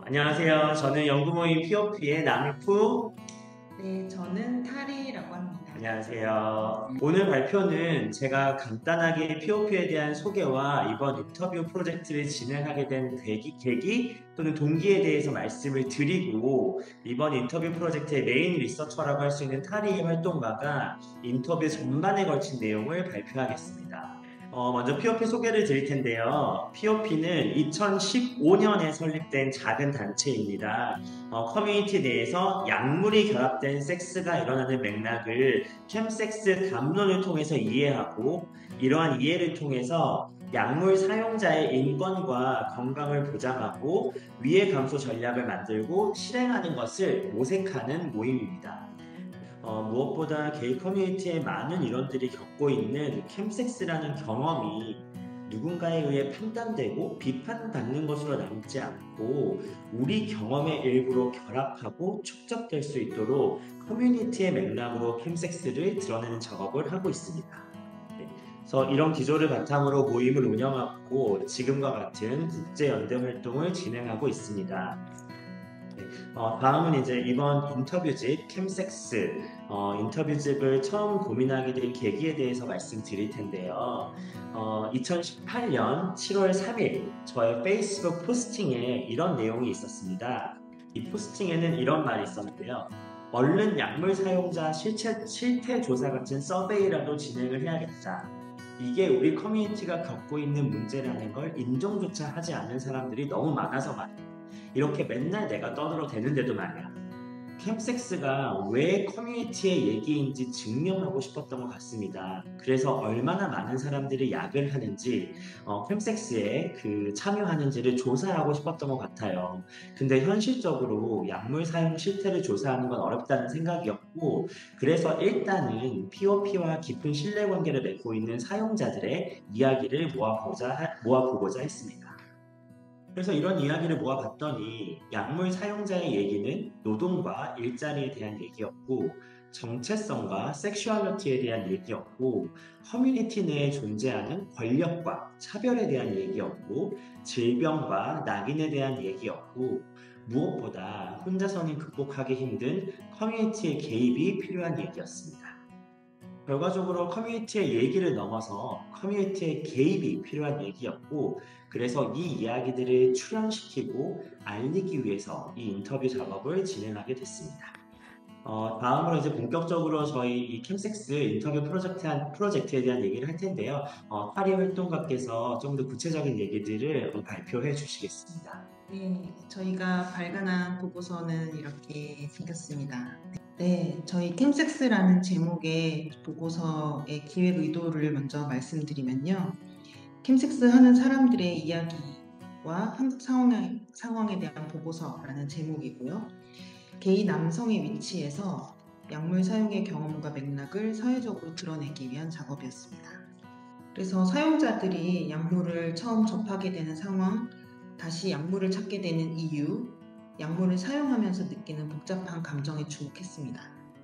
안녕하세요. 저는 연구모임 POP의 남일프. 네, 저는 타리라고 합니다. 안녕하세요. 오늘 발표는 제가 간단하게 POP에 대한 소개와 이번 인터뷰 프로젝트를 진행하게 된 계기 또는 동기에 대해서 말씀을 드리고, 이번 인터뷰 프로젝트의 메인 리서처라고 할 수 있는 타리의 활동가가 인터뷰 전반에 걸친 내용을 발표하겠습니다. 먼저 POP 소개를 드릴 텐데요. POP는 2015년에 설립된 작은 단체입니다. 커뮤니티 내에서 약물이 결합된 섹스가 일어나는 맥락을 캠섹스 담론을 통해서 이해하고, 이러한 이해를 통해서 약물 사용자의 인권과 건강을 보장하고 위해 감소 전략을 만들고 실행하는 것을 모색하는 모임입니다. 무엇보다 게이 커뮤니티의 많은 일원들이 겪고 있는 캠섹스라는 경험이 누군가에 의해 판단되고 비판받는 것으로 남지 않고 우리 경험의 일부로 결합하고 축적될 수 있도록 커뮤니티의 맥락으로 캠섹스를 드러내는 작업을 하고 있습니다. 네. 그래서 이런 기조를 바탕으로 모임을 운영하고 지금과 같은 국제연대 활동을 진행하고 있습니다. 네. 다음은 이제 이번 인터뷰집 캠섹스 인터뷰집을 처음 고민하게 된 계기에 대해서 말씀드릴 텐데요. 2018년 7월 3일 저의 페이스북 포스팅에 이런 내용이 있었습니다. 이 포스팅에는 이런 말이 있었는데요. 얼른 약물 사용자 실태 조사 같은 서베이라도 진행을 해야겠다. 이게 우리 커뮤니티가 겪고 있는 문제라는 걸 인정조차 하지 않는 사람들이 너무 많아서 말이야. 이렇게 맨날 내가 떠들어대는데도 말이야. 캠섹스가 왜 커뮤니티의 얘기인지 증명하고 싶었던 것 같습니다. 그래서 얼마나 많은 사람들이 약을 하는지, 캠섹스에 참여하는지를 조사하고 싶었던 것 같아요. 근데 현실적으로 약물 사용 실태를 조사하는 건 어렵다는 생각이었고, 그래서 일단은 POP와 깊은 신뢰관계를 맺고 있는 사용자들의 이야기를 모아보고자 했습니다. 그래서 이런 이야기를 모아봤더니 약물 사용자의 얘기는 노동과 일자리에 대한 얘기였고, 정체성과 섹슈얼리티에 대한 얘기였고, 커뮤니티 내에 존재하는 권력과 차별에 대한 얘기였고, 질병과 낙인에 대한 얘기였고, 무엇보다 혼자서는 극복하기 힘든 커뮤니티의 개입이 필요한 얘기였습니다. 결과적으로 커뮤니티의 얘기를 넘어서 커뮤니티의 개입이 필요한 얘기였고, 그래서 이 이야기들을 출연시키고 알리기 위해서 이 인터뷰 작업을 진행하게 됐습니다. 다음으로 이제 본격적으로 저희 이 캠섹스 인터뷰 프로젝트에 대한 얘기를 할 텐데요. 파리 활동가께서 좀 더 구체적인 얘기들을 발표해 주시겠습니다. 네, 저희가 발간한 보고서는 이렇게 생겼습니다. 네, 저희 캠섹스라는 제목의 보고서의 기획 의도를 먼저 말씀드리면요. 캠섹스 하는 사람들의 이야기와 한국 상황에 대한 보고서라는 제목이고요. 게이 남성의 위치에서 약물 사용의 경험과 맥락을 사회적으로 드러내기 위한 작업이었습니다. 그래서 사용자들이 약물을 처음 접하게 되는 상황, 다시 약물을 찾게 되는 이유, 약물을 사용하면서 느끼는 복잡한 감정에 주목했습니다.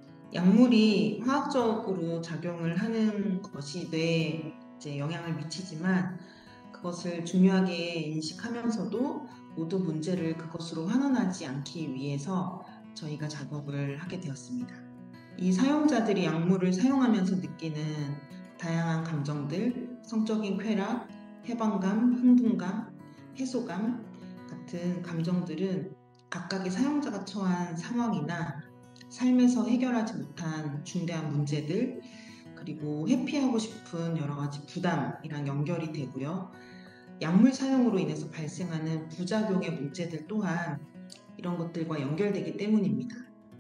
약물이 화학적으로 작용을 하는 것이 뇌에 영향을 미치지만 그것을 중요하게 인식하면서도 모두 문제를 그것으로 환원하지 않기 위해서 저희가 작업을 하게 되었습니다. 이 사용자들이 약물을 사용하면서 느끼는 다양한 감정들, 성적인 쾌락, 해방감, 흥분감, 해소감 같은 감정들은 각각의 사용자가 처한 상황이나 삶에서 해결하지 못한 중대한 문제들, 그리고 회피하고 싶은 여러 가지 부담이랑 연결이 되고요. 약물 사용으로 인해서 발생하는 부작용의 문제들 또한 이런 것들과 연결되기 때문입니다.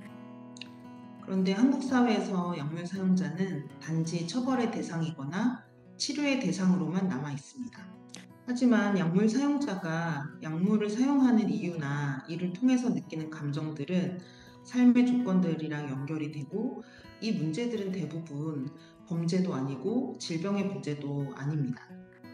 그런데 한국 사회에서 약물 사용자는 단지 처벌의 대상이거나 치료의 대상으로만 남아 있습니다. 하지만 약물 사용자가 약물을 사용하는 이유나 이를 통해서 느끼는 감정들은 삶의 조건들이랑 연결이 되고, 이 문제들은 대부분 범죄도 아니고 질병의 문제도 아닙니다.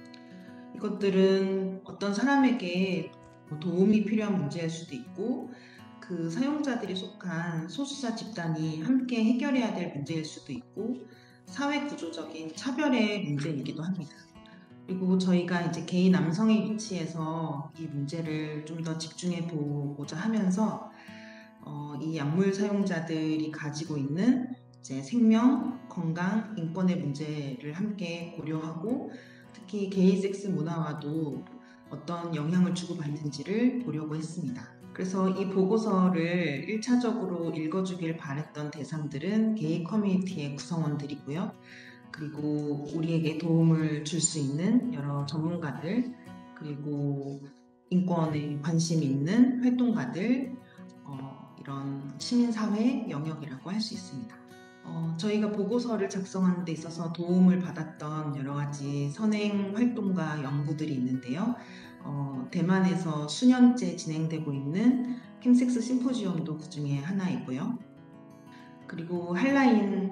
이것들은 어떤 사람에게 도움이 필요한 문제일 수도 있고, 그 사용자들이 속한 소수자 집단이 함께 해결해야 될 문제일 수도 있고, 사회 구조적인 차별의 문제이기도 합니다. 그리고 저희가 이제 게이 남성의 위치에서 이 문제를 좀 더 집중해 보고자 하면서 이 약물 사용자들이 가지고 있는 이제 생명, 건강, 인권의 문제를 함께 고려하고 특히 게이 섹스 문화와도 어떤 영향을 주고받는지를 보려고 했습니다. 그래서 이 보고서를 1차적으로 읽어주길 바랬던 대상들은 게이 커뮤니티의 구성원들이고요. 그리고 우리에게 도움을 줄 수 있는 여러 전문가들, 그리고 인권에 관심 있는 활동가들, 이런 시민사회 영역이라고 할 수 있습니다. 저희가 보고서를 작성하는 데 있어서 도움을 받았던 여러 가지 선행 활동과 연구들이 있는데요. 대만에서 수년째 진행되고 있는 캠섹스 심포지엄도 그 중에 하나이고요. 그리고 한라인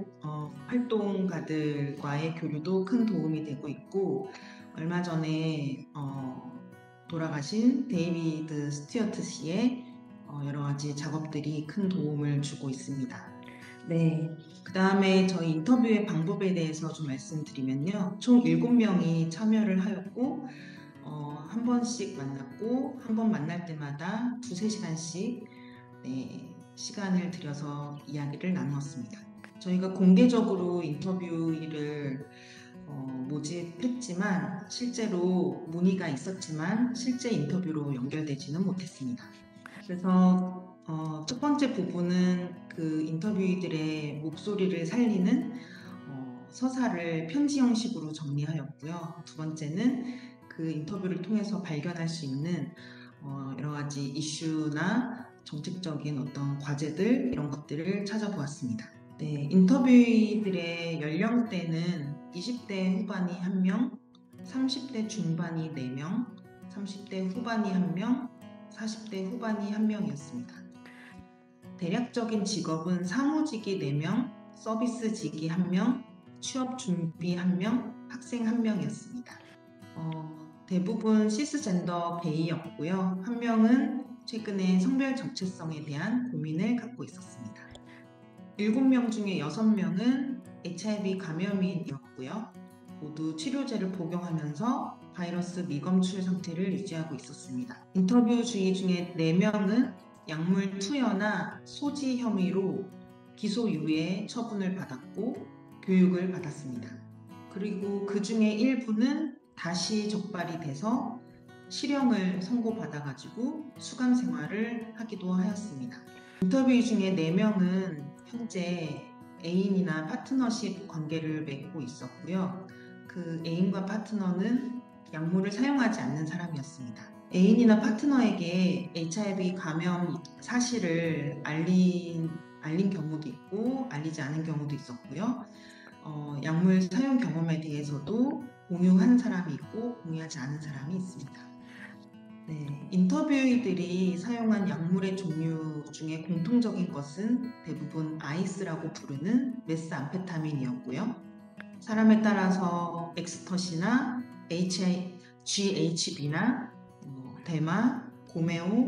활동가들과의 교류도 큰 도움이 되고 있고, 얼마 전에 돌아가신 데이비드 스튜어트 씨의 여러 가지 작업들이 큰 도움을 주고 있습니다. 네, 그 다음에 저희 인터뷰의 방법에 대해서 좀 말씀드리면요. 총 7명이 참여를 하였고, 한 번씩 만났고, 한 번 만날 때마다 2~3시간씩 시간을 들여서 이야기를 나누었습니다. 저희가 공개적으로 인터뷰를 모집했지만 실제로 문의가 있었지만 실제 인터뷰로 연결되지는 못했습니다. 그래서 첫 번째 부분은 그 인터뷰이들의 목소리를 살리는 서사를 편지 형식으로 정리하였고요. 두 번째는 그 인터뷰를 통해서 발견할 수 있는 여러 가지 이슈나 정책적인 어떤 과제들 이런 것들을 찾아보았습니다. 네, 인터뷰이들의 연령대는 20대 후반이 1명, 30대 중반이 4명, 30대 후반이 1명, 40대 후반이 1명이었습니다. 대략적인 직업은 사무직이 4명, 서비스직이 1명, 취업 준비 1명, 학생 1명이었습니다. 대부분 시스젠더 게이였고요. 1명은 최근에 성별 정체성에 대한 고민을 갖고 있었습니다. 7명 중에 6명은 HIV 감염인이었고요. 모두 치료제를 복용하면서 바이러스 미검출 상태를 유지하고 있었습니다. 인터뷰 주의 중에 4명은 약물 투여나 소지 혐의로 기소유예 처분을 받았고 교육을 받았습니다. 그리고 그 중에 일부는 다시 적발이 돼서 실형을 선고받아가지고 수감 생활을 하기도 하였습니다. 인터뷰 중에 4명은 현재 애인이나 파트너십 관계를 맺고 있었고요. 그 애인과 파트너는 약물을 사용하지 않는 사람이었습니다. 애인이나 파트너에게 HIV 감염 사실을 알린 경우도 있고 알리지 않은 경우도 있었고요. 약물 사용 경험에 대해서도 공유한 사람이 있고 공유하지 않은 사람이 있습니다. 네, 인터뷰이들이 사용한 약물의 종류 중에 공통적인 것은 대부분 아이스라고 부르는 메스암페타민이었고요. 사람에 따라서 엑스터시나 GHB나 대마, 고메오,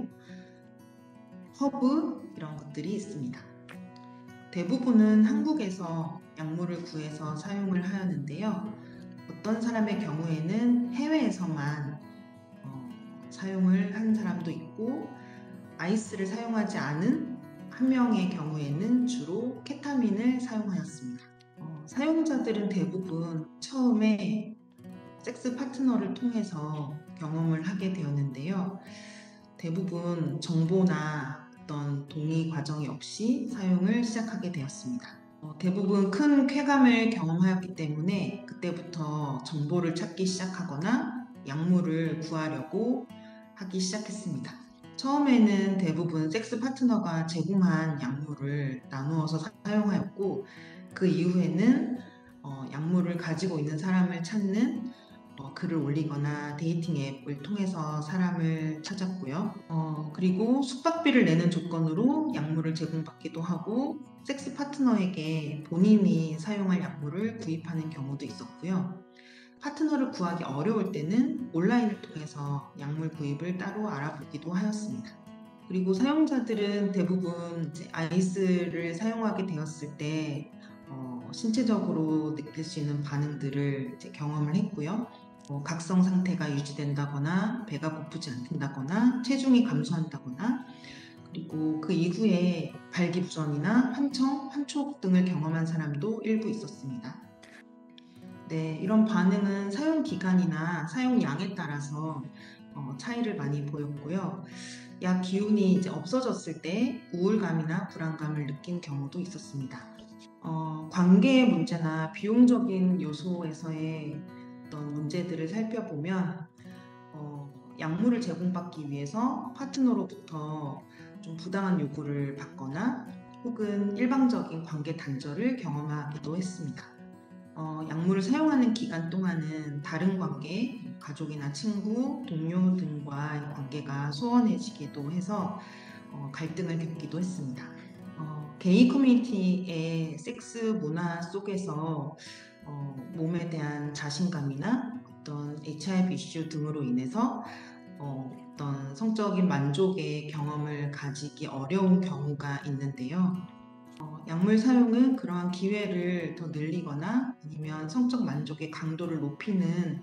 허브 이런 것들이 있습니다. 대부분은 한국에서 약물을 구해서 사용을 하였는데요. 어떤 사람의 경우에는 해외에서만 사용을 한 사람도 있고 아이스를 사용하지 않은 1명의 경우에는 주로 케타민을 사용하였습니다. 사용자들은 대부분 처음에 섹스 파트너를 통해서 경험을 하게 되었는데요. 대부분 정보나 어떤 동의 과정이 없이 사용을 시작하게 되었습니다. 대부분 큰 쾌감을 경험하였기 때문에 그때부터 정보를 찾기 시작하거나 약물을 구하려고 하기 시작했습니다. 처음에는 대부분 섹스 파트너가 제공한 약물을 나누어서 사용하였고 그 이후에는 약물을 가지고 있는 사람을 찾는 글을 올리거나 데이팅 앱을 통해서 사람을 찾았고요. 그리고 숙박비를 내는 조건으로 약물을 제공받기도 하고 섹스 파트너에게 본인이 사용할 약물을 구입하는 경우도 있었고요. 파트너를 구하기 어려울 때는 온라인을 통해서 약물 구입을 따로 알아보기도 하였습니다. 그리고 사용자들은 대부분 이제 아이스를 사용하게 되었을 때 신체적으로 느낄 수 있는 반응들을 이제 경험을 했고요. 각성 상태가 유지된다거나 배가 고프지 않는다거나 체중이 감소한다거나 그리고 그 이후에 발기부전이나 환청, 환촉 등을 경험한 사람도 일부 있었습니다. 네, 이런 반응은 사용 기간이나 사용량에 따라서 차이를 많이 보였고요. 약 기운이 이제 없어졌을 때 우울감이나 불안감을 느낀 경우도 있었습니다. 관계의 문제나 비용적인 요소에서의 어떤 문제들을 살펴보면 약물을 제공받기 위해서 파트너로부터 좀 부당한 요구를 받거나 혹은 일방적인 관계 단절을 경험하기도 했습니다. 약물을 사용하는 기간 동안은 다른 관계, 가족이나 친구, 동료 등과의 관계가 소원해지기도 해서 갈등을 겪기도 했습니다. 게이 커뮤니티의 섹스 문화 속에서 몸에 대한 자신감이나 어떤 HIV 이슈 등으로 인해서 어떤 성적인 만족의 경험을 가지기 어려운 경우가 있는데요. 약물 사용은 그러한 기회를 더 늘리거나 아니면 성적 만족의 강도를 높이는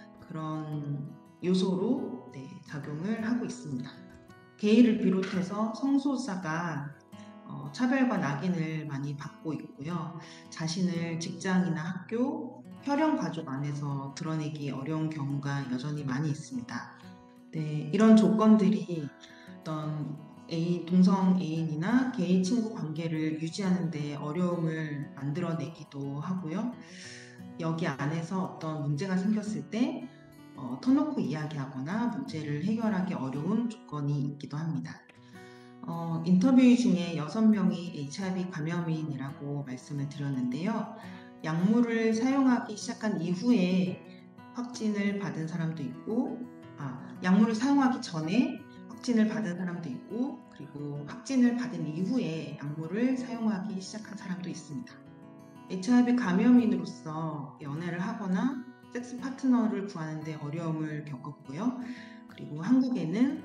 그런 요소로 작용을 하고 있습니다. 게이를 비롯해서 성소수자가 차별과 낙인을 많이 받고 있고요. 자신을 직장이나 학교, 혈연 가족 안에서 드러내기 어려운 경우가 여전히 많이 있습니다. 네, 이런 조건들이 어떤 동성 애인이나 게이 친구 관계를 유지하는 데 어려움을 만들어내기도 하고요. 여기 안에서 어떤 문제가 생겼을 때 터놓고 이야기하거나 문제를 해결하기 어려운 조건이 있기도 합니다. 인터뷰 중에 6명이 HIV 감염인이라고 말씀을 드렸는데요. 약물을 사용하기 시작한 이후에 확진을 받은 사람도 있고, 약물을 사용하기 전에 확진을 받은 사람도 있고, 그리고 확진을 받은 이후에 약물을 사용하기 시작한 사람도 있습니다. HIV 감염인으로서 연애를 하거나 섹스 파트너를 구하는 데 어려움을 겪었고요. 그리고 한국에는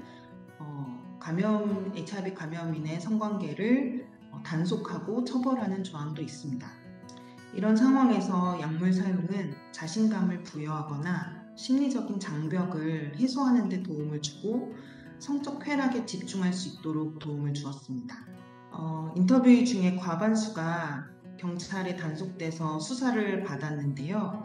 HIV 감염인의 성관계를 단속하고 처벌하는 조항도 있습니다. 이런 상황에서 약물 사용은 자신감을 부여하거나 심리적인 장벽을 해소하는 데 도움을 주고 성적 쾌락에 집중할 수 있도록 도움을 주었습니다. 인터뷰 중에 과반수가 경찰에 단속돼서 수사를 받았는데요.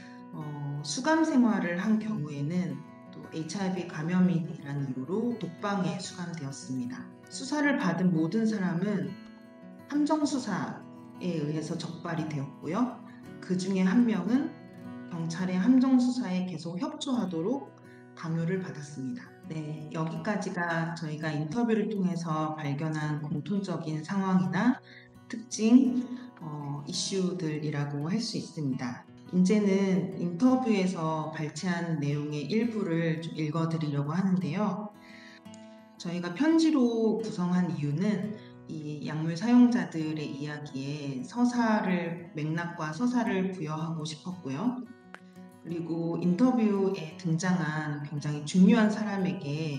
수감 생활을 한 경우에는 또 HIV 감염인이라는 이유로 독방에 수감되었습니다. 수사를 받은 모든 사람은 함정수사에 의해서 적발이 되었고요. 그 중에 한 명은 경찰의 함정수사에 계속 협조하도록 강요를 받았습니다. 네, 여기까지가 저희가 인터뷰를 통해서 발견한 공통적인 상황이나 특징, 이슈들이라고 할 수 있습니다. 이제는 인터뷰에서 발췌한 내용의 일부를 좀 읽어드리려고 하는데요. 저희가 편지로 구성한 이유는 이 약물 사용자들의 이야기에 맥락과 서사를 부여하고 싶었고요. 그리고 인터뷰에 등장한 굉장히 중요한 사람에게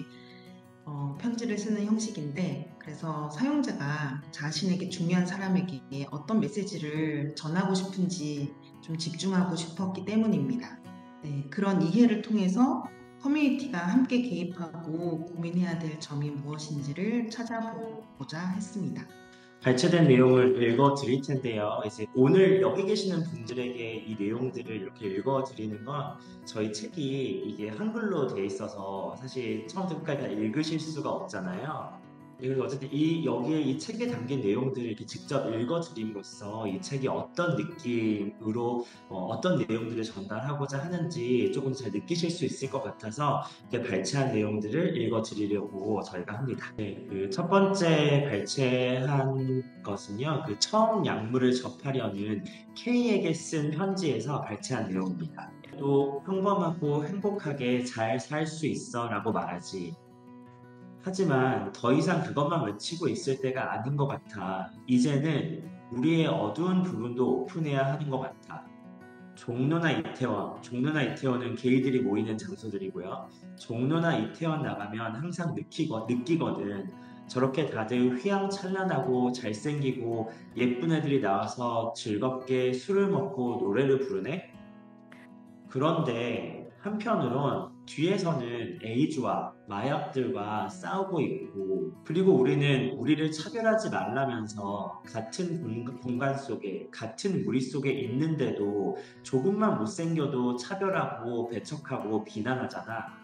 편지를 쓰는 형식인데, 그래서 사용자가 자신에게 중요한 사람에게 어떤 메시지를 전하고 싶은지 좀 집중하고 싶었기 때문입니다. 네, 그런 이해를 통해서 커뮤니티가 함께 개입하고 고민해야 될 점이 무엇인지를 찾아보고자 했습니다. 발췌된 내용을 읽어 드릴 텐데요. 이제 오늘 여기 계시는 분들에게 이 내용들을 이렇게 읽어 드리는 건 저희 책이 이게 한글로 돼 있어서 사실 처음부터 끝까지 다 읽으실 수가 없잖아요. 그리고 어쨌든 여기에 이 책에 담긴 내용들을 이렇게 직접 읽어 드림으로써 이 책이 어떤 느낌으로 어떤 내용들을 전달하고자 하는지 조금 잘 느끼실 수 있을 것 같아서 이렇게 발췌한 내용들을 읽어 드리려고 저희가 합니다. 네, 그 첫 번째 발췌한 것은요, 그 처음 약물을 접하려는 K에게 쓴 편지에서 발췌한 내용입니다. 또 평범하고 행복하게 잘 살 수 있어 라고 말하지. 하지만 더 이상 그것만 외치고 있을 때가 아닌 것 같아. 이제는 우리의 어두운 부분도 오픈해야 하는 것 같아. 종로나 이태원은 게이들이 모이는 장소들이고요. 종로나 이태원 나가면 항상 느끼거든. 저렇게 다들 휘황찬란하고 잘생기고 예쁜 애들이 나와서 즐겁게 술을 먹고 노래를 부르네? 그런데 한편으론 뒤에서는 에이즈와 마약들과 싸우고 있고, 그리고 우리는 우리를 차별하지 말라면서 같은 공간 속에, 같은 무리 속에 있는데도 조금만 못생겨도 차별하고 배척하고 비난하잖아.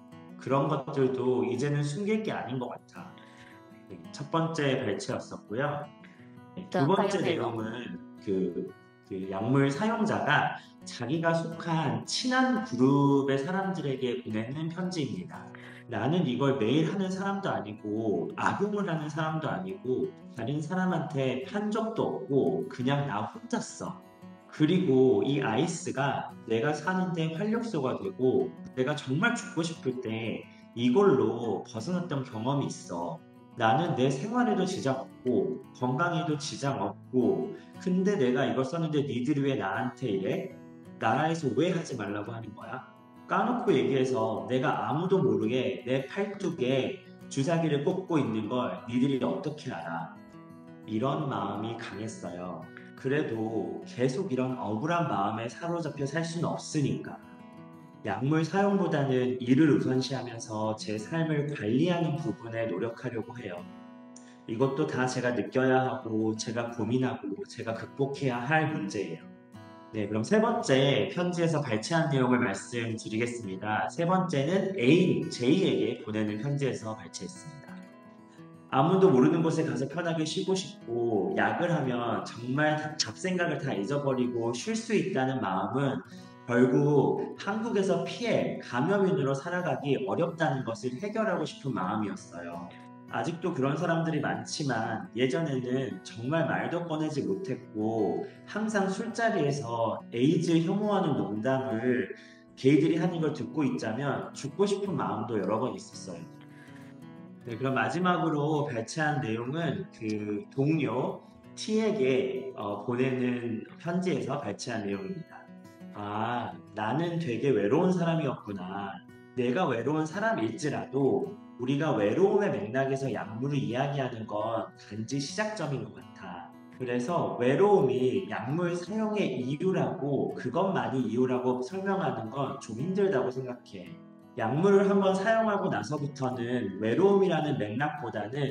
그런 것들도 이제는 숨길 게 아닌 것 같아. 네, 첫 번째 발췌였었고요. 네, 두 번째 내용은 그 약물 사용자가 자기가 속한 친한 그룹의 사람들에게 보내는 편지입니다. 나는 이걸 매일 하는 사람도 아니고 악용을 하는 사람도 아니고 다른 사람한테 판 적도 없고 그냥 나 혼자 써. 그리고 이 아이스가 내가 사는데 활력소가 되고 내가 정말 죽고 싶을 때 이걸로 벗어났던 경험이 있어. 나는 내 생활에도 지장 없고 건강에도 지장 없고 근데 내가 이걸 썼는데 니들이 왜 나한테 이래? 나라에서 왜 하지 말라고 하는 거야? 까놓고 얘기해서 내가 아무도 모르게 내 팔뚝에 주사기를 꽂고 있는 걸 니들이 어떻게 알아? 이런 마음이 강했어요. 그래도 계속 이런 억울한 마음에 사로잡혀 살 수는 없으니까. 약물 사용보다는 이를 우선시하면서 제 삶을 관리하는 부분에 노력하려고 해요. 이것도 다 제가 느껴야 하고, 제가 고민하고, 제가 극복해야 할 문제예요. 네, 그럼 세 번째 편지에서 발췌한 내용을 말씀드리겠습니다. 세 번째는 애인 J에게 보내는 편지에서 발췌했습니다. 아무도 모르는 곳에 가서 편하게 쉬고 싶고 약을 하면 정말 잡생각을 다 잊어버리고 쉴 수 있다는 마음은 결국 한국에서 피해 감염인으로 살아가기 어렵다는 것을 해결하고 싶은 마음이었어요. 아직도 그런 사람들이 많지만 예전에는 정말 말도 꺼내지 못했고 항상 술자리에서 에이즈 혐오하는 농담을 게이들이 하는 걸 듣고 있자면 죽고 싶은 마음도 여러 번 있었어요. 네, 그럼 마지막으로 발췌한 내용은 그 동료 T에게 보내는 편지에서 발췌한 내용입니다. 아, 나는 되게 외로운 사람이었구나. 내가 외로운 사람일지라도 우리가 외로움의 맥락에서 약물을 이야기하는 건 단지 시작점인 것 같아. 그래서 외로움이 약물 사용의 이유라고 그것만이 이유라고 설명하는 건 좀 힘들다고 생각해. 약물을 한번 사용하고 나서부터는 외로움이라는 맥락보다는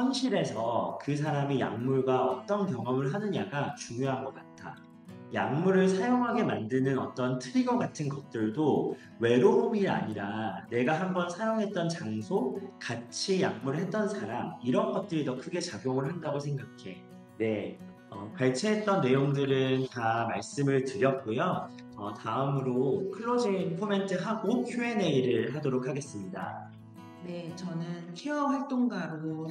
현실에서 그 사람이 약물과 어떤 경험을 하느냐가 중요한 것 같아. 약물을 사용하게 만드는 어떤 트리거 같은 것들도 외로움이 아니라 내가 한번 사용했던 장소, 같이 약물을 했던 사람, 이런 것들이 더 크게 작용을 한다고 생각해. 네. 발췌했던 내용들은 다 말씀을 드렸고요. 다음으로 클로징 코멘트 하고 Q&A를 하도록 하겠습니다. 네, 저는 케어 활동가로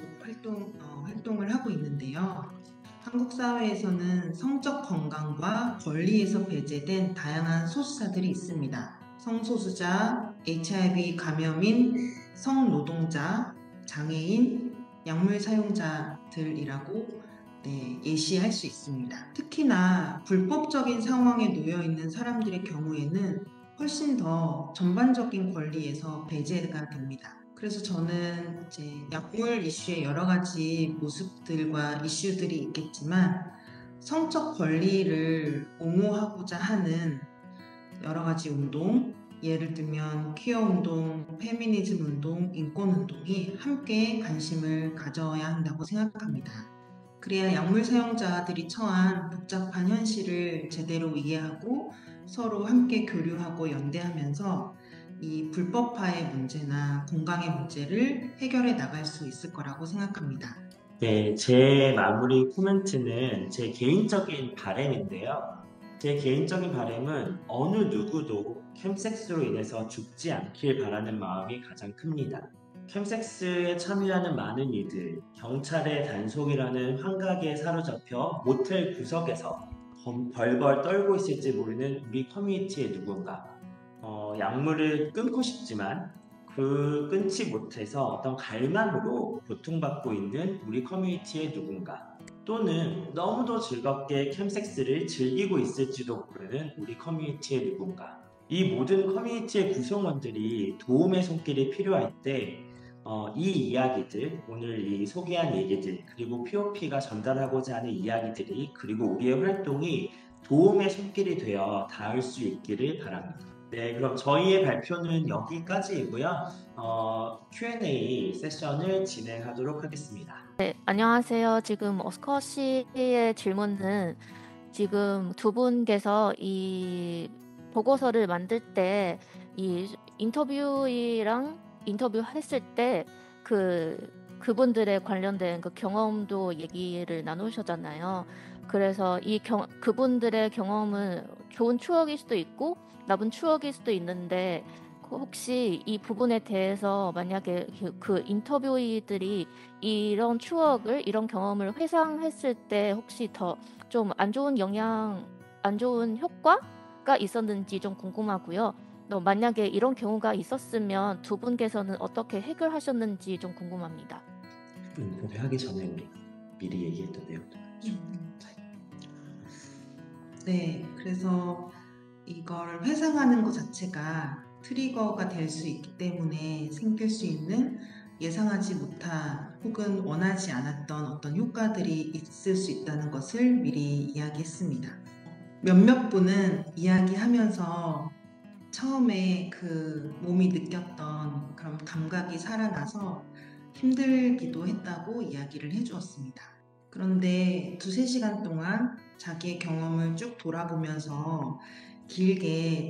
활동을 하고 있는데요. 한국 사회에서는 성적 건강과 권리에서 배제된 다양한 소수자들이 있습니다. 성소수자, HIV 감염인, 성노동자, 장애인, 약물 사용자들이라고 예시할 수 있습니다. 특히나 불법적인 상황에 놓여 있는 사람들의 경우에는 훨씬 더 전반적인 권리에서 배제가 됩니다. 그래서 저는 이제 약물 이슈의 여러 가지 모습들과 이슈들이 있겠지만 성적 권리를 옹호하고자 하는 여러 가지 운동, 예를 들면 퀴어 운동, 페미니즘 운동, 인권 운동이 함께 관심을 가져야 한다고 생각합니다. 그래야 약물 사용자들이 처한 복잡한 현실을 제대로 이해하고 서로 함께 교류하고 연대하면서 이 불법화의 문제나 건강의 문제를 해결해 나갈 수 있을 거라고 생각합니다. 네, 제 마무리 코멘트는 제 개인적인 바람인데요. 제 개인적인 바람은 어느 누구도 캠섹스로 인해서 죽지 않길 바라는 마음이 가장 큽니다. 캠섹스에 참여하는 많은 이들, 경찰의 단속이라는 환각에 사로잡혀 모텔 구석에서 벌벌 떨고 있을지 모르는 우리 커뮤니티의 누군가. 약물을 끊고 싶지만 그 끊지 못해서 어떤 갈망으로 고통받고 있는 우리 커뮤니티의 누군가. 또는 너무도 즐겁게 캠섹스를 즐기고 있을지도 모르는 우리 커뮤니티의 누군가. 이 모든 커뮤니티의 구성원들이 도움의 손길이 필요할 때 이 이야기들, 오늘 이 소개한 얘기들, 그리고 POP가 전달하고자 하는 이야기들이, 그리고 우리의 활동이 도움의 손길이 되어 닿을 수 있기를 바랍니다. 네, 그럼 저희의 발표는 여기까지이고요. Q&A 세션을 진행하도록 하겠습니다. 네, 안녕하세요. 지금 오스커 씨의 질문은 지금 두 분께서 이 보고서를 만들 때 이 인터뷰이랑 인터뷰했을 때 그분들의 관련된 그 경험도 얘기를 나누셨잖아요. 그래서 그분들의 경험은 좋은 추억일 수도 있고 나쁜 추억일 수도 있는데 혹시 이 부분에 대해서 만약에 그 인터뷰이들이 이런 추억을, 이런 경험을 회상했을 때 혹시 더 좀 안 좋은 안 좋은 효과가 있었는지 좀 궁금하고요. 만약에 이런 경우가 있었으면 두 분께서는 어떻게 해결하셨는지 좀 궁금합니다. 인터뷰하기 전에 우리가 미리 얘기했던 내용도 많죠. 네, 그래서 이걸 회상하는 것 자체가 트리거가 될 수 있기 때문에 생길 수 있는 예상하지 못한 혹은 원하지 않았던 어떤 효과들이 있을 수 있다는 것을 미리 이야기했습니다. 몇몇 분은 이야기하면서 처음에 그 몸이 느꼈던 그런 감각이 살아나서 힘들기도 했다고 이야기를 해주었습니다. 그런데 두세 시간 동안 자기의 경험을 쭉 돌아보면서 길게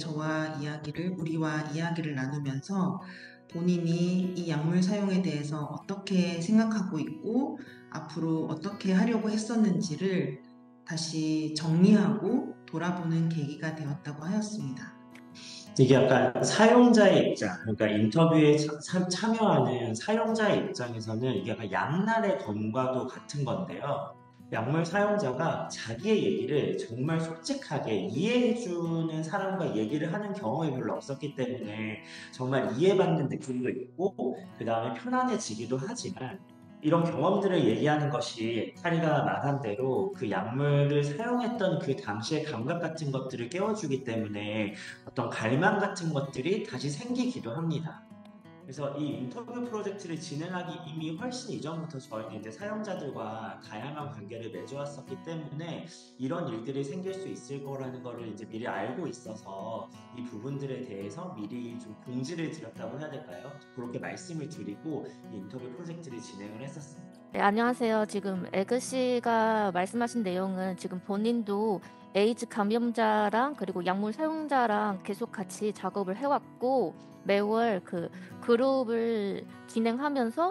우리와 이야기를 나누면서 본인이 이 약물 사용에 대해서 어떻게 생각하고 있고 앞으로 어떻게 하려고 했었는지를 다시 정리하고 돌아보는 계기가 되었다고 하였습니다. 이게 약간 사용자의 입장, 그러니까 인터뷰에 참여하는 사용자의 입장에서는 이게 약간 양날의 검과도 같은 건데요. 약물 사용자가 자기의 얘기를 정말 솔직하게 이해해주는 사람과 얘기를 하는 경험이 별로 없었기 때문에 정말 이해받는 느낌도 있고, 그 다음에 편안해지기도 하지만, 이런 경험들을 얘기하는 것이 카리가 말한 대로 그 약물을 사용했던 그 당시의 감각 같은 것들을 깨워주기 때문에 어떤 갈망 같은 것들이 다시 생기기도 합니다. 그래서 이 인터뷰 프로젝트를 진행하기 이미 훨씬 이전부터 저희는 이제 사용자들과 다양한 관계를 맺어왔었기 때문에 이런 일들이 생길 수 있을 거라는 거를 이제 미리 알고 있어서 이 부분들에 대해서 미리 좀 공지를 드렸다고 해야 될까요? 그렇게 말씀을 드리고 이 인터뷰 프로젝트를 진행을 했었습니다. 네, 안녕하세요. 지금 에그 씨가 말씀하신 내용은 지금 본인도 에이즈 감염자랑 그리고 약물 사용자랑 계속 같이 작업을 해왔고 매월 그 그룹을 진행하면서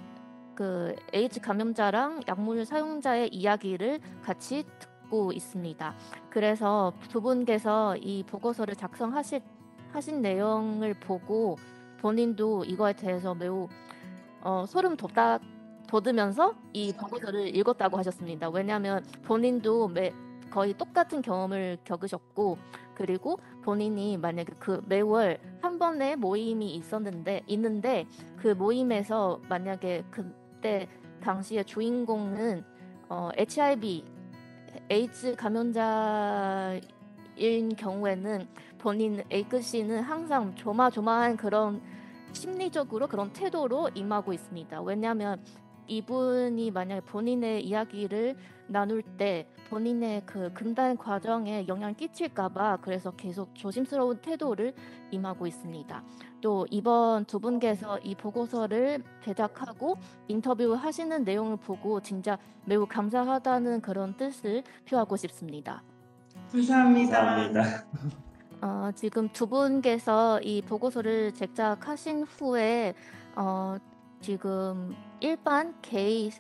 그 에이즈 감염자랑 약물 사용자의 이야기를 같이 듣고 있습니다. 그래서 두 분께서 이 보고서를 하신 내용을 보고 본인도 이거에 대해서 매우 소름 돋으면서 이 보고서를 읽었다고 하셨습니다. 왜냐하면 본인도 거의 똑같은 경험을 겪으셨고 그리고 본인이 만약에 그 매월 한 번의 모임이 있는데 그 모임에서 만약에 그때 당시의 주인공은 HIV 에이즈 감염자인 경우에는 본인 에이크 씨는 항상 조마조마한 그런 심리적으로 그런 태도로 임하고 있습니다. 왜냐하면 이분이 만약에 본인의 이야기를 나눌 때 본인의 그 금단 과정에 영향을 끼칠까봐 그래서 계속 조심스러운 태도를 임하고 있습니다. 또 이번 두 분께서 이 보고서를 제작하고 인터뷰 하시는 내용을 보고 진짜 매우 감사하다는 그런 뜻을 표하고 싶습니다. 감사합니다. 지금 두 분께서 이 보고서를 제작하신 후에 지금 일반 게이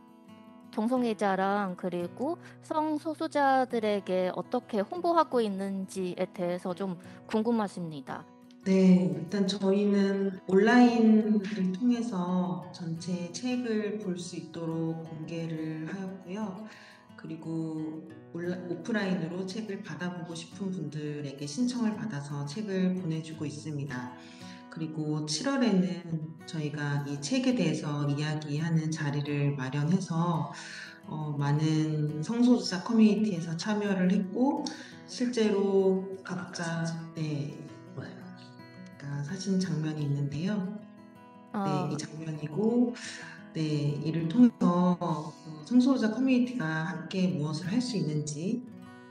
동성애자랑 그리고 성소수자들에게 어떻게 홍보하고 있는지에 대해서 좀 궁금하십니다. 네, 일단 저희는 온라인을 통해서 전체 책을 볼 수 있도록 공개를 하였고요. 그리고 오프라인으로 책을 받아보고 싶은 분들에게 신청을 받아서 책을 보내주고 있습니다. 그리고 7월에는 저희가 이 책에 대해서 이야기하는 자리를 마련해서 많은 성소수자 커뮤니티에서 참여를 했고 실제로 각자 사진 장면이 있는데요. 네, 이 장면이고 이를 통해서 성소수자 커뮤니티가 함께 무엇을 할 수 있는지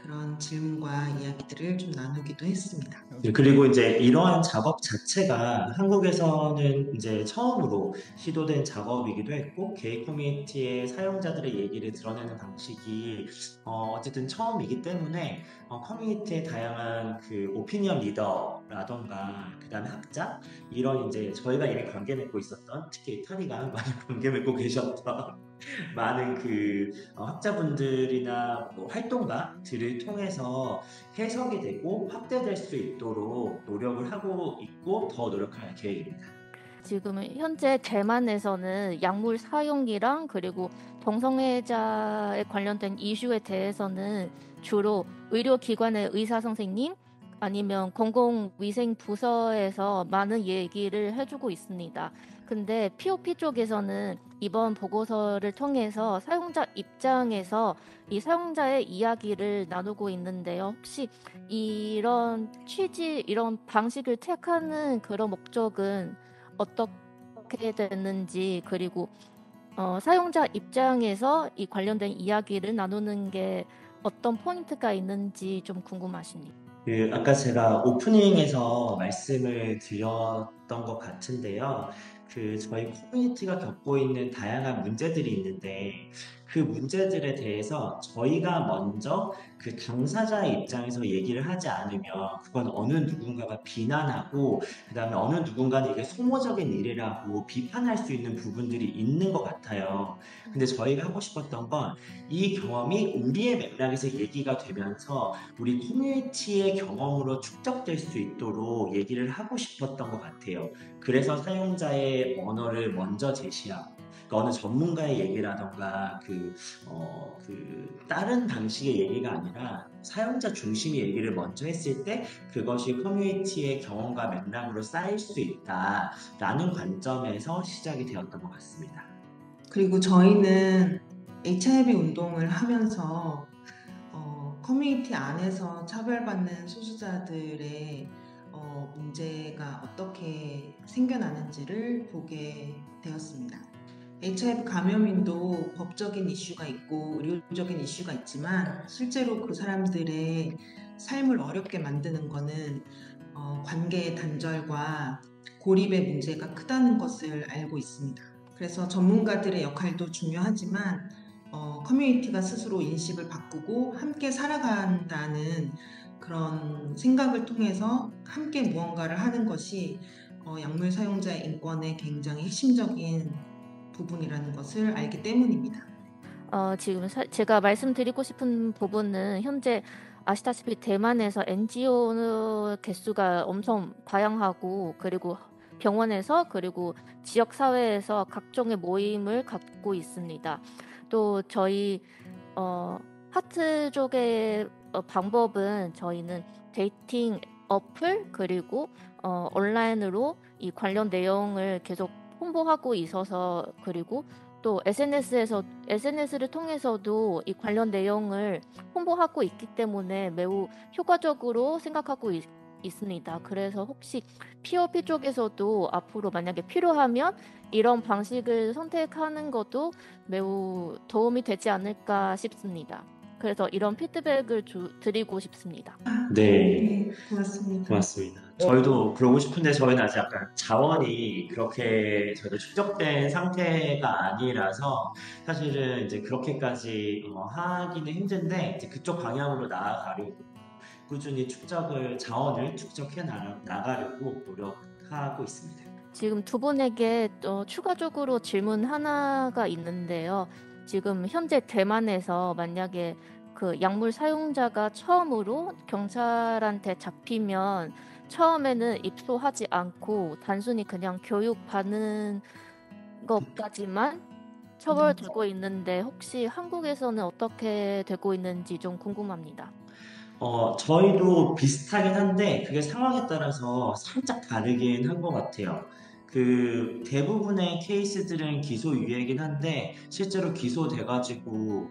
그런 질문과 이야기들을 좀 나누기도 했습니다. 그리고 이제 이러한 작업 자체가 한국에서는 이제 처음으로 시도된 작업이기도 했고, 게이 커뮤니티의 사용자들의 얘기를 드러내는 방식이 어쨌든 처음이기 때문에 커뮤니티의 다양한 그 오피니언 리더라던가 그다음에 학자 이런 이제 저희가 이미 관계 맺고 있었던, 특히 이탈리가 많이 관계 맺고 계셨던 많은 그 학자분들이나 뭐 활동가들을 통해서 해석이 되고 확대될 수 있도록 노력을 하고 있고 더 노력할 계획입니다. 지금 현재 대만에서는 약물 사용이랑 그리고 동성애자에 관련된 이슈에 대해서는 주로 의료기관의 의사 선생님 아니면 공공위생 부서에서 많은 얘기를 해주고 있습니다. 근데 POP 쪽에서는 이번 보고서를 통해서 사용자 입장에서 이 사용자의 이야기를 나누고 있는데요. 혹시 이런 취지, 이런 방식을 택하는 그런 목적은 어떻게 됐는지, 그리고 사용자 입장에서 이 관련된 이야기를 나누는 게 어떤 포인트가 있는지 좀 궁금하십니다. 아까 제가 오프닝에서 말씀을 드렸던 것 같은데요. 저희 커뮤니티가 겪고 있는 다양한 문제들이 있는데, 그 문제들에 대해서 저희가 먼저 그 당사자의 입장에서 얘기를 하지 않으면 그건 어느 누군가가 비난하고, 그 다음에 어느 누군가는 이게 소모적인 일이라고 비판할 수 있는 부분들이 있는 것 같아요. 근데 저희가 하고 싶었던 건 이 경험이 우리의 맥락에서 얘기가 되면서 우리 커뮤니티의 경험으로 축적될 수 있도록 얘기를 하고 싶었던 것 같아요. 그래서 사용자의 언어를 먼저 제시하고, 그러니까 어느 전문가의 얘기라던가 다른 방식의 얘기가 아니라 사용자 중심의 얘기를 먼저 했을 때 그것이 커뮤니티의 경험과 맥락으로 쌓일 수 있다라는 관점에서 시작이 되었던 것 같습니다. 그리고 저희는 HIV 운동을 하면서 커뮤니티 안에서 차별받는 소수자들의 문제가 어떻게 생겨나는지를 보게 되었습니다. HIV 감염인도 법적인 이슈가 있고 의료적인 이슈가 있지만 실제로 그 사람들의 삶을 어렵게 만드는 것은 관계의 단절과 고립의 문제가 크다는 것을 알고 있습니다. 그래서 전문가들의 역할도 중요하지만 커뮤니티가 스스로 인식을 바꾸고 함께 살아간다는 그런 생각을 통해서 함께 무언가를 하는 것이 약물 사용자의 인권의 굉장히 핵심적인 부분이라는 것을 알기 때문입니다. 지금 제가 말씀드리고 싶은 부분은 현재 아시다시피 대만에서 NGO 개수가 엄청 다양하고, 그리고 병원에서 그리고 지역 사회에서 각종의 모임을 갖고 있습니다. 또 저희 하트 쪽의 방법은 저희는 데이팅 어플 그리고 온라인으로 이 관련 내용을 계속 홍보하고 있어서, 그리고 또 SNS를 통해서도 이 관련 내용을 홍보하고 있기 때문에 매우 효과적으로 생각하고 있습니다. 그래서 혹시 POP 쪽에서도 앞으로 만약에 필요하면 이런 방식을 선택하는 것도 매우 도움이 되지 않을까 싶습니다. 그래서 이런 피드백을 드리고 싶습니다. 네, 고맙습니다. 고맙습니다. 저희도 그러고 싶은데 저희는 아직 약간 자원이 그렇게 저희도 축적된 상태가 아니라서 사실은 이제 그렇게까지 하기는 힘든데, 이제 그쪽 방향으로 나아가려고 꾸준히 자원을 축적해 나가려고 노력하고 있습니다. 지금 두 분에게 또 추가적으로 질문 하나가 있는데요. 지금 현재 대만에서 만약에 그 약물 사용자가 처음으로 경찰한테 잡히면 처음에는 입소하지 않고 단순히 그냥 교육받는 것까지만 처벌되고 있는데, 혹시 한국에서는 어떻게 되고 있는지 좀 궁금합니다. 저희도 비슷하긴 한데 그게 상황에 따라서 살짝 다르긴 한 것 같아요. 대부분의 케이스들은 기소유예이긴 한데 실제로 기소돼가지고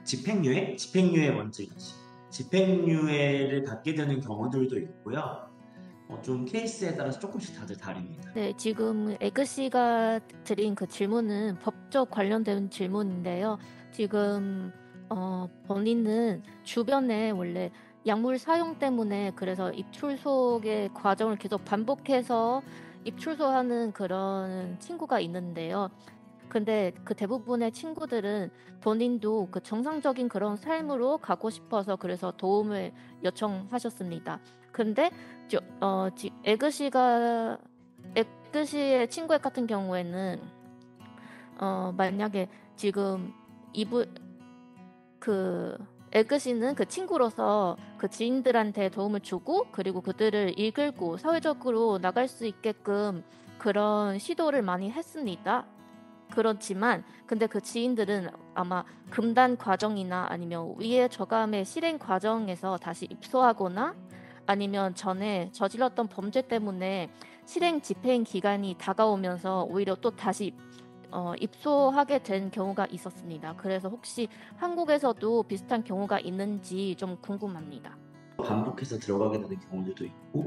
집행유예 먼저이지. 집행유예를 받게 되는 경우들도 있고요. 좀 케이스에 따라서 조금씩 다들 다릅니다. 네, 지금 에그 씨가 드린 그 질문은 법적 관련된 질문인데요. 지금 본인은 주변에 원래 약물 사용 때문에 그래서 입출소의 과정을 계속 반복해서 입출소하는 그런 친구가 있는데요. 근데 그 대부분의 친구들은 본인도 그 정상적인 그런 삶으로 가고 싶어서 그래서 도움을 요청하셨습니다. 근데 에그씨의 친구 같은 경우에는 만약에 지금 에그씨는 그 친구로서 그 지인들한테 도움을 주고 그리고 그들을 이끌고 사회적으로 나갈 수 있게끔 그런 시도를 많이 했습니다. 그렇지만 근데 그 지인들은 아마 금단 과정이나 아니면 위해 저감의 실행 과정에서 다시 입소하거나 아니면 전에 저질렀던 범죄 때문에 실행 집행 기간이 다가오면서 오히려 또 다시 입소하게 된 경우가 있었습니다. 그래서 혹시 한국에서도 비슷한 경우가 있는지 좀 궁금합니다. 반복해서 들어가게 되는 경우들도 있고,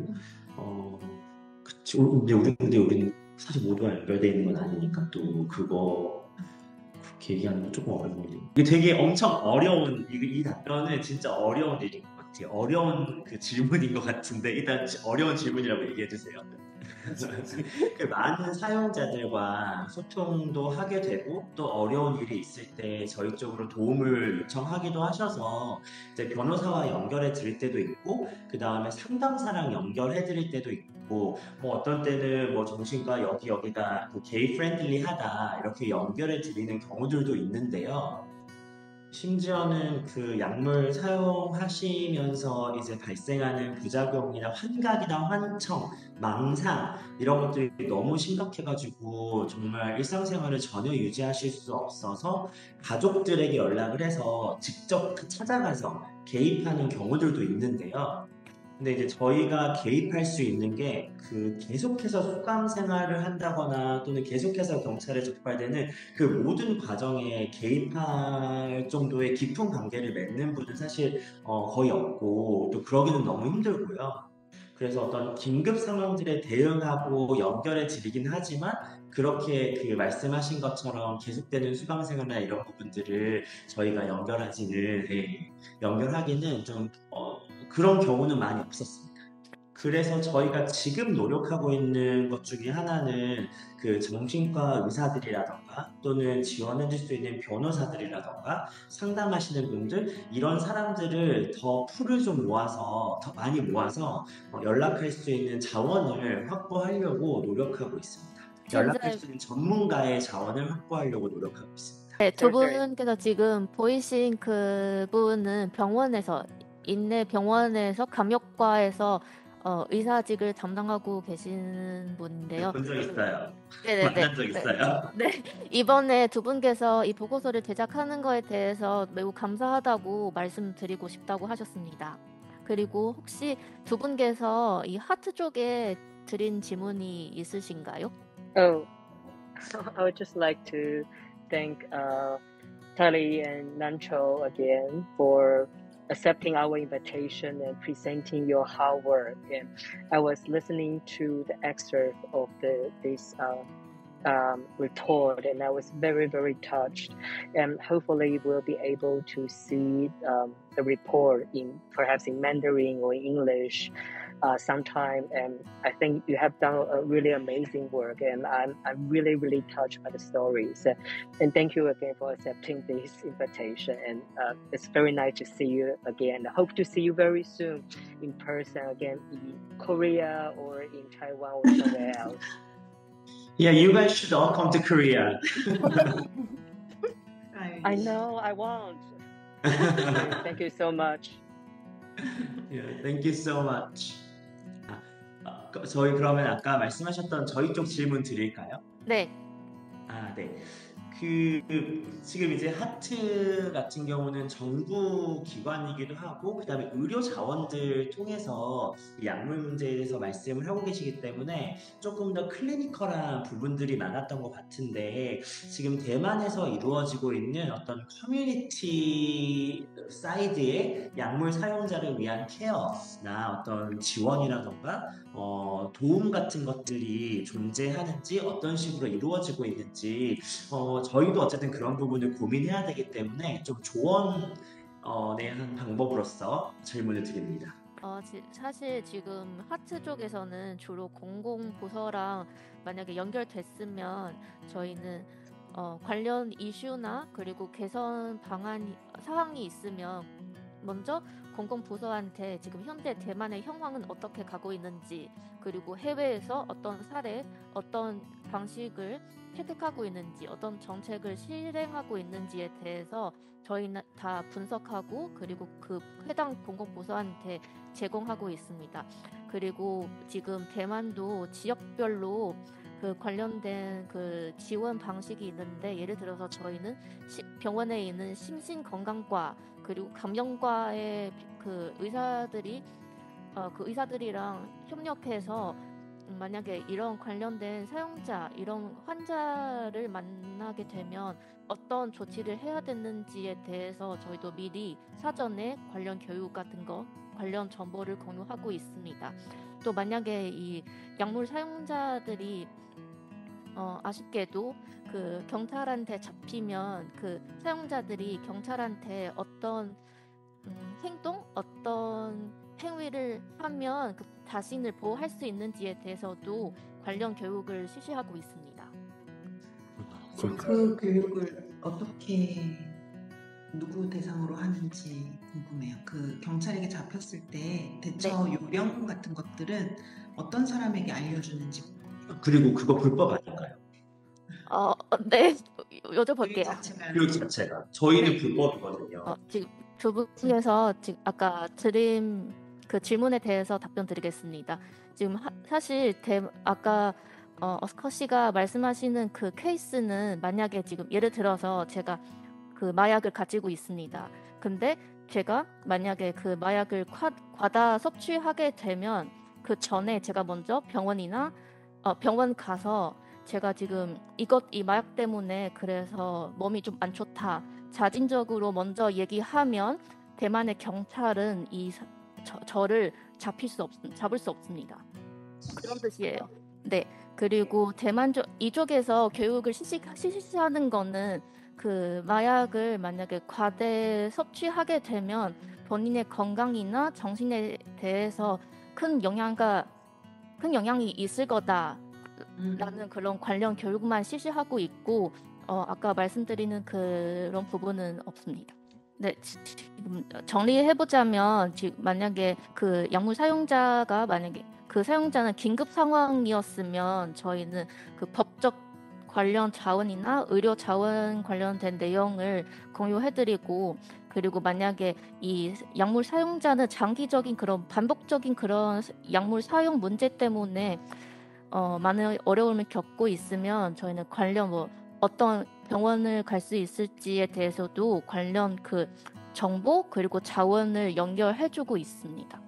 그치. 근데 우리는 사실 모두가 연결되어 있는 건 아니니까 또 그거 그렇게 얘기하는 건 조금 어렵네요. 이게 되게 엄청 어려운 이 답변은 진짜 어려운 일인 것 같아요. 어려운 그 질문인 것 같은데 일단 어려운 질문이라고 얘기해 주세요. 그 많은 사용자들과 소통도 하게 되고 또 어려운 일이 있을 때 저희 쪽으로 도움을 요청하기도 하셔서 이제 변호사와 연결해 드릴 때도 있고 그 다음에 상담사랑 연결해 드릴 때도 있고 뭐 어떤 때는 뭐 정신과 여기가 게이 프렌들리하다 이렇게 연결해 드리는 경우들도 있는데요. 심지어는 그 약물 사용하시면서 이제 발생하는 부작용이나 환각이나 환청, 망상 이런 것들이 너무 심각해가지고 정말 일상생활을 전혀 유지하실 수 없어서 가족들에게 연락을 해서 직접 찾아가서 개입하는 경우들도 있는데요. 근데 이제 저희가 개입할 수 있는 게 그 계속해서 수감 생활을 한다거나 또는 계속해서 경찰에 적발되는 그 모든 과정에 개입할 정도의 깊은 관계를 맺는 분은 사실 거의 없고 또 그러기는 너무 힘들고요. 그래서 어떤 긴급 상황들에 대응하고 연결해 드리긴 하지만 그렇게 그 말씀하신 것처럼 계속되는 수감 생활이나 이런 부분들을 저희가 연결하기는 좀 그런 경우는 많이 없었습니다. 그래서 저희가 지금 노력하고 있는 것 중에 하나는 그 정신과 의사들이라던가 또는 지원해줄 수 있는 변호사들이라던가 상담하시는 분들 이런 사람들을 더 풀을 좀 모아서 더 많이 모아서 연락할 수 있는 자원을 확보하려고 노력하고 있습니다. 연락할 현재 수 있는 전문가의 자원을 확보하려고 노력하고 있습니다. 네, 두 분께서 지금 보이신 그분은 병원에서 감염과에서 의사직을 담당하고 계시는 분인데요. 본 적 있어요. 네네네. 만난 적 있어요. 네, 이번에 두 분께서 이 보고서를 제작하는 거에 대해서 매우 감사하다고 말씀드리고 싶다고 하셨습니다. 그리고 혹시 두 분께서 이 하트 쪽에 드린 질문이 있으신가요? Oh, I would just like to thank Tali and Nancho again for accepting our invitation and presenting your hard work. And I was listening to the excerpt of this report, and I was very, very touched. And hopefully, we'll be able to see the report perhaps in Mandarin or English sometime. And I think you have done a really amazing work, and I'm really, really touched by the stories. And thank you again for accepting this invitation. And it's very nice to see you again. I hope to see you very soon in person again in Korea or in Taiwan or somewhere else. Yeah, you guys should all come to Korea. I know, I want. Thank you so much. Yeah, thank you so much. 저희 그러면 아까 말씀하셨던 저희 쪽 질문 드릴까요? 네. 네. 지금 이제 하트 같은 경우는 정부 기관이기도 하고 그다음에 의료 자원들 통해서 이 약물 문제에 대해서 말씀을 하고 계시기 때문에 조금 더 클리니컬한 부분들이 많았던 것 같은데 지금 대만에서 이루어지고 있는 어떤 커뮤니티 사이드의 약물 사용자를 위한 케어나 어떤 지원이라던가 도움 같은 것들이 존재하는지 어떤 식으로 이루어지고 있는지 저희도 어쨌든 그런 부분을 고민해야 되기 때문에 좀 조언의 한 방법으로서 질문을 드립니다. 사실 지금 하트 쪽에서는 주로 공공부서랑 만약에 연결됐으면 저희는 관련 이슈나 그리고 개선 사항이 있으면 먼저 공공부서한테 지금 현재 대만의 형황은 어떻게 가고 있는지 그리고 해외에서 어떤 사례, 어떤 방식을 채택하고 있는지 어떤 정책을 실행하고 있는지에 대해서 저희는 다 분석하고 그리고 그 해당 공공부서한테 제공하고 있습니다. 그리고 지금 대만도 지역별로 그 관련된 그 지원 방식이 있는데 예를 들어서 저희는 병원에 있는 심신건강과 그리고 감염과의 그 의사들이랑 협력해서 만약에 이런 관련된 사용자, 이런 환자를 만나게 되면 어떤 조치를 해야 되는지에 대해서 저희도 미리 사전에 관련 교육 같은 거, 관련 정보를 공유하고 있습니다. 또 만약에 이 약물 사용자들이 아쉽게도 그 경찰한테 잡히면 그 사용자들이 경찰한테 어떤 행동, 어떤 행위를 하면 그 자신을 보호할 수 있는지에 대해서도 관련 교육을 실시하고 있습니다. 그 교육을 어떻게 누구 대상으로 하는지 궁금해요. 그 경찰에게 잡혔을 때 대처 요령 같은 것들은 어떤 사람에게 알려주는지. 그리고 그거 불법 아닌가요? 네, 여쭤볼게요. 교육 자체가 저희는 불법이거든요. 지금 두 분에서 지금 아까 드린 그 질문에 대해서 답변 드리겠습니다. 지금 사실 아까 어스커 씨가 말씀하시는 그 케이스는 만약에 지금 예를 들어서 제가 그 마약을 가지고 있습니다. 근데 제가 만약에 그 마약을 과다 섭취하게 되면 그 전에 제가 먼저 병원 가서 제가 지금 이 마약 때문에 그래서 몸이 좀 안 좋다. 자진적으로 먼저 얘기하면 대만의 경찰은 저를 잡을 수 없습니다. 그런 뜻이에요. 네. 그리고 대만 이쪽에서 교육을 실시하는 거는 그 마약을 만약에 과대 섭취하게 되면 본인의 건강이나 정신에 대해서 큰 영향이 있을 거다라는 그런 관련 교육만 실시하고 있고 아까 말씀드리는 그런 부분은 없습니다. 네, 지금 정리해보자면 지금 만약에 그 약물 사용자가 만약에 그 사용자는 긴급 상황이었으면 저희는 그 법적 관련 자원이나 의료 자원 관련된 내용을 공유해드리고 그리고 만약에 이 약물 사용자는 장기적인 그런 반복적인 그런 약물 사용 문제 때문에 많은 어려움을 겪고 있으면 저희는 관련 어떤 병원을 갈 수 있을지에 대해서도 관련 그 정보 그리고 자원을 연결해주고 있습니다.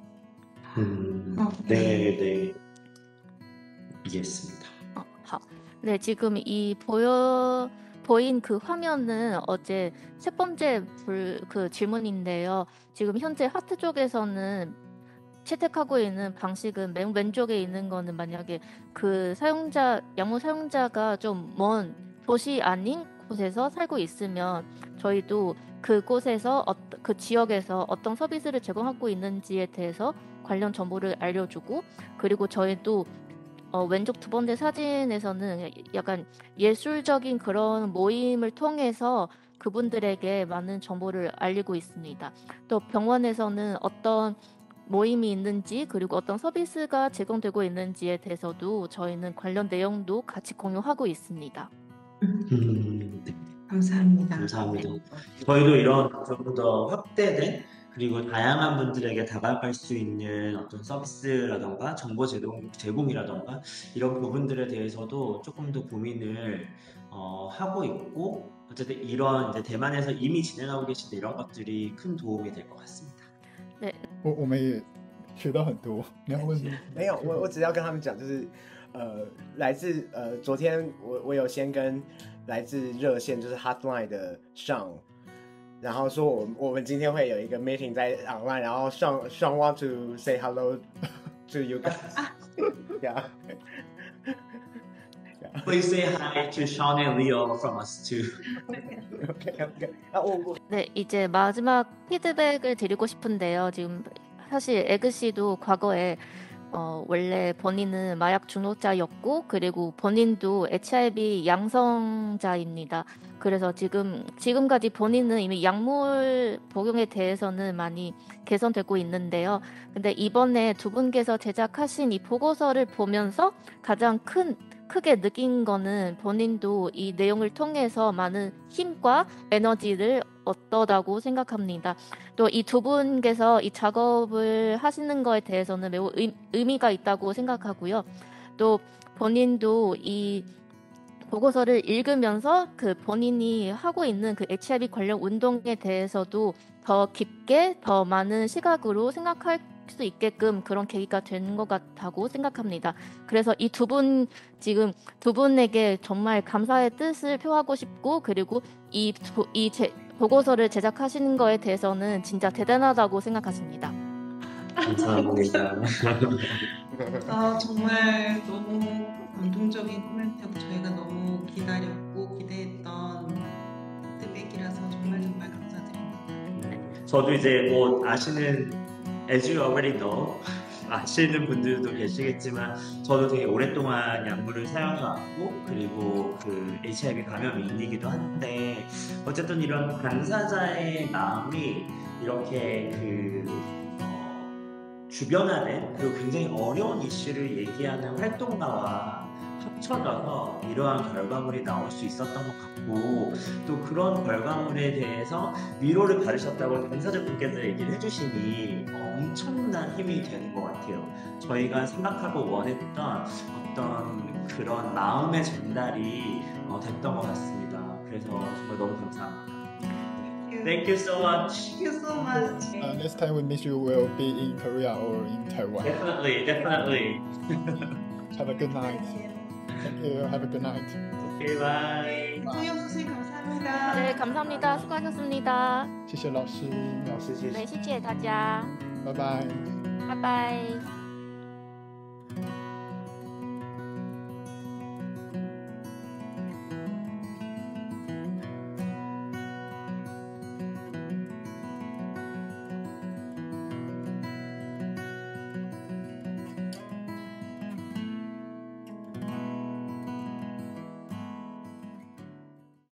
네, 이해했습니다. 네, 지금 이 보인 그 화면은 어제 첫 번째 그 질문인데요. 지금 현재 하트 쪽에서는 채택하고 있는 방식은 맨 왼쪽에 있는 거는 만약에 그 약물 사용자가 좀 먼 도시 아닌 곳에서 살고 있으면 저희도 그곳에서 그 지역에서 어떤 서비스를 제공하고 있는지에 대해서 관련 정보를 알려주고 그리고 저희도 왼쪽 두 번째 사진에서는 약간 예술적인 그런 모임을 통해서 그분들에게 많은 정보를 알리고 있습니다. 또 병원에서는 어떤 모임이 있는지 그리고 어떤 서비스가 제공되고 있는지에 대해서도 저희는 관련 내용도 같이 공유하고 있습니다. 네. 감사합니다. 저희도 이런 좀 더 확대된 그리고 다양한 분들에게 다가갈 수 있는 어떤 서비스라던가 정보 제공이라던가 이런 부분들에 대해서도 조금 더 고민을 하고 있고 어쨌든 이런 이제 대만에서 이미 진행하고 계신 이런 것들이 큰 도움이 될 것 같습니다. 네. 我们也学到很多。你要问什么？ 没有，我只要跟他们讲，就是来自昨天我有先跟来自热线就是 Hotline 的Sean，然后说我们今天会有一个 meeting 在 online， 然后Sean want to say hello to you guys。 Yeah. Please say hi to Sean and Leo from us too. Okay. 오. 네, 이제 마지막 피드백을 드리고 싶은데요. 지금 사실 에그 씨도 과거에 원래 본인은 마약 중독자였고, 그리고 본인도 HIV 양성자입니다. 그래서 지금까지 본인은 이미 약물 복용에 대해서는 많이 개선되고 있는데요. 근데 이번에 두 분께서 제작하신 이 보고서를 보면서 가장 크게 느낀 거는 본인도 이 내용을 통해서 많은 힘과 에너지를 얻었다고 생각합니다. 또 이 두 분께서 이 작업을 하시는 거에 대해서는 매우 의미가 있다고 생각하고요. 또 본인도 이 보고서를 읽으면서 그 본인이 하고 있는 그 HIV 관련 운동에 대해서도 더 깊게 더 많은 시각으로 생각할 수 있게끔 그런 계기가 된 것 같다고 생각합니다. 그래서 이 지금 두 분에게 정말 감사의 뜻을 표하고 싶고, 그리고 보고서를 제작하시는 거에 대해서는 진짜 대단하다고 생각하십니다. 감사합니다. 정말 너무 감동적인 코멘트였고 저희가 너무 기다렸고 기대했던 피드백이라서 정말 감사드립니다. 저도 이제 뭐 as you already know, 아시는 분들도 계시겠지만 저도 되게 오랫동안 약물을 사용해왔고, 그리고 그 HIV 감염 인이기도 한데, 어쨌든 이런 당사자의 마음이 이렇게 주변화된, 그리고 굉장히 어려운 이슈를 얘기하는 활동가와 합쳐져서 이러한 결과물이 나올 수 있었던 것 같고, 또 그런 결과물에 대해서 위로를 받으셨다고 당사자분께서 얘기를 해주시니 엄청난 힘이 되는 것 같아요. 저희가 생각하고 원했던 어떤 그런 마음의 전달이 됐던 것 같습니다. 그래서 정말 너무 감사합니다. Thank you so much. Thank you so much. Next time we meet you will be in Korea or in Taiwan. Definitely. Have a good night. Thank you. Have a good night. Okay, bye. 송영 선생님 감사합니다. 네, 감사합니다. 수고하셨습니다. 谢谢老师。 老师谢谢。 네, 谢谢大家。 拜拜。 拜拜。